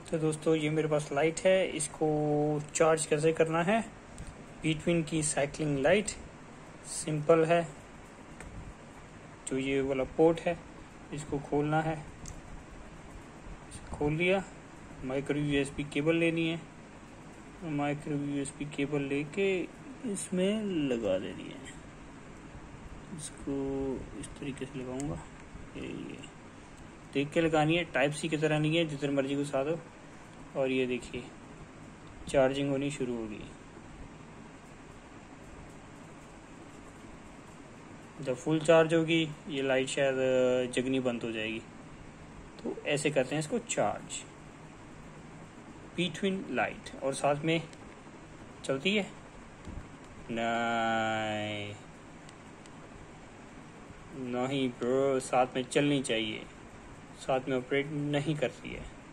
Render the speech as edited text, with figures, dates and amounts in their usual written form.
तो दोस्तों ये मेरे पास लाइट है, इसको चार्ज कैसे करना है। बिटवीन की साइक्लिंग लाइट सिंपल है। जो ये वाला पोर्ट है इसको खोलना है, खोल लिया। माइक्रो यूएसबी केबल लेनी है, माइक्रो यूएसबी केबल लेके इसमें लगा देनी है। इसको इस तरीके से लगाऊंगा, ये देख के लगानी है, टाइप सी की तरह नहीं है जितने मर्जी घुसा दो। और ये देखिए चार्जिंग होनी शुरू होगी। जब फुल चार्ज होगी ये लाइट शायद जगनी बंद हो जाएगी। तो ऐसे करते हैं इसको चार्ज बिटवीन लाइट, और साथ में चलती है नहीं ब्रो, साथ में चलनी चाहिए, साथ में ऑपरेट नहीं करती है।